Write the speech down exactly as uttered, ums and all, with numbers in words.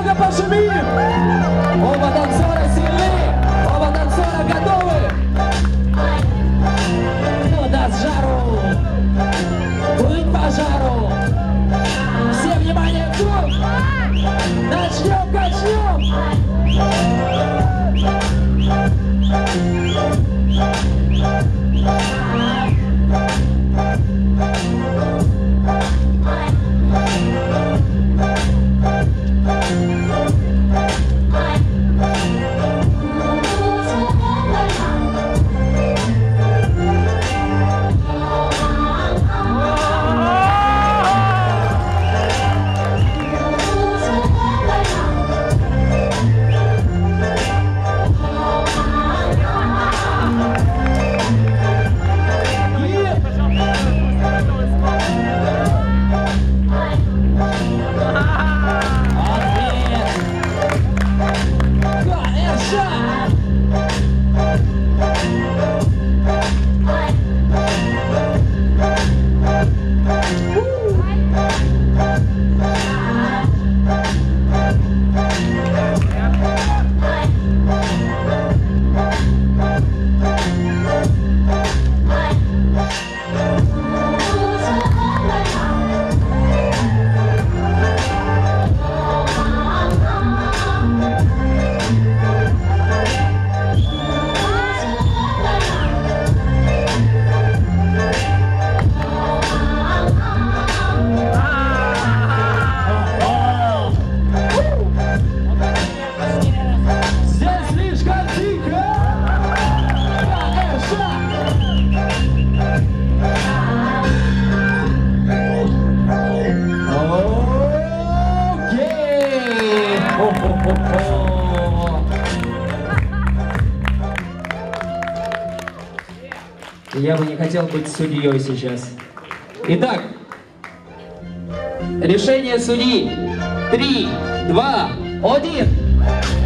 немного пожимим. Оба танцора сильны, оба танцора готовы. Кто даст жару? Быть пожару. Все внимание, тут. Начнем, начнем. Я бы не хотел быть судьей сейчас. Итак, решение судьи. Три, два, один.